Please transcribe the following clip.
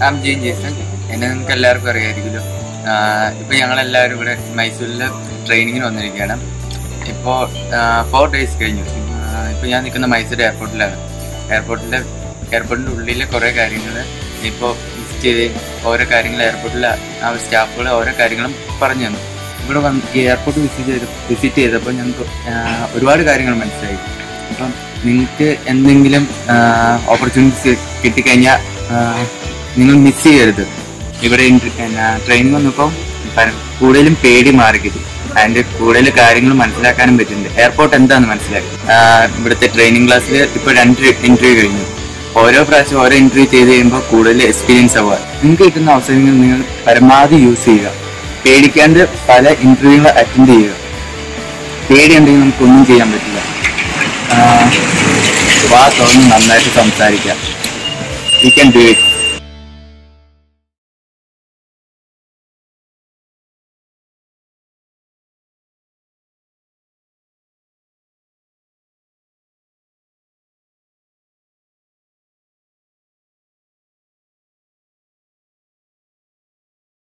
I'm Jain Jaison. എന്നെ നിങ്ങൾക്ക് എല്ലാവർക്കും അറിയാമായിരിക്കുമല്ലോ. ഇപ്പോൾ ഞങ്ങളെല്ലാവരും ഇവിടെ മൈസൂരിൽ ട്രെയിനിങ്ങിന് വന്നിരിക്കുകയാണ്. ഇപ്പോൾ 4 days കഴിഞ്ഞു. ഇപ്പോൾ ഞാൻ നിൽക്കുന്ന മൈസൂർ എയർപോർട്ടിലാണ്. എയർപോർട്ടിൻ്റെ ഉള്ളിലെ കുറേ കാര്യങ്ങൾ ഇപ്പോൾ വിസിറ്റ് ചെയ്ത് ഓരോ കാര്യങ്ങൾ എയർപോർട്ടിലെ ആ സ്റ്റാഫുകൾ ഓരോ കാര്യങ്ങളും പറഞ്ഞു തന്നു. ഇവിടെ വന്ന് ഈ എയർപോർട്ട് വിസിറ്റ് ചെയ്തപ്പോൾ ഞങ്ങൾക്ക് ഒരുപാട് കാര്യങ്ങൾ മനസ്സിലായി. അപ്പം നിങ്ങൾക്ക് എന്തെങ്കിലും ഓപ്പർച്യൂണിറ്റീസ് കിട്ടിക്കഴിഞ്ഞാൽ നിങ്ങൾ മിസ് ചെയ്യരുത്. ഇവിടെ ട്രെയിനിങ് വന്നപ്പോൾ കൂടുതലും പേടി മാറിക്കിട്ടും. അതിൻ്റെ കൂടുതൽ കാര്യങ്ങൾ മനസ്സിലാക്കാനും പറ്റുന്നുണ്ട്. എയർപോർട്ട് എന്താണെന്ന് മനസ്സിലാക്കി. ഇവിടുത്തെ ട്രെയിനിങ് ക്ലാസ്സിൽ ഇപ്പോൾ 2 ഇൻ്റർവ്യൂ കഴിഞ്ഞു. ഓരോ പ്രാവശ്യം ഓരോ ഇൻ്റർവ്യൂ ചെയ്ത് കഴിയുമ്പോൾ കൂടുതൽ എക്സ്പീരിയൻസ് ആവുക. നിങ്ങൾക്ക് കിട്ടുന്ന അവസരങ്ങൾ നിങ്ങൾ പരമാവധി യൂസ് ചെയ്യുക. പേടിക്കാണ്ട് പല ഇൻ്റർവ്യൂകൾ അറ്റൻഡ് ചെയ്യുക. പേടിയുണ്ടെങ്കിൽ നമുക്കൊന്നും ചെയ്യാൻ പറ്റില്ല. വാ തുറന്ന് നന്നായിട്ട് സംസാരിക്കാം. You can do it.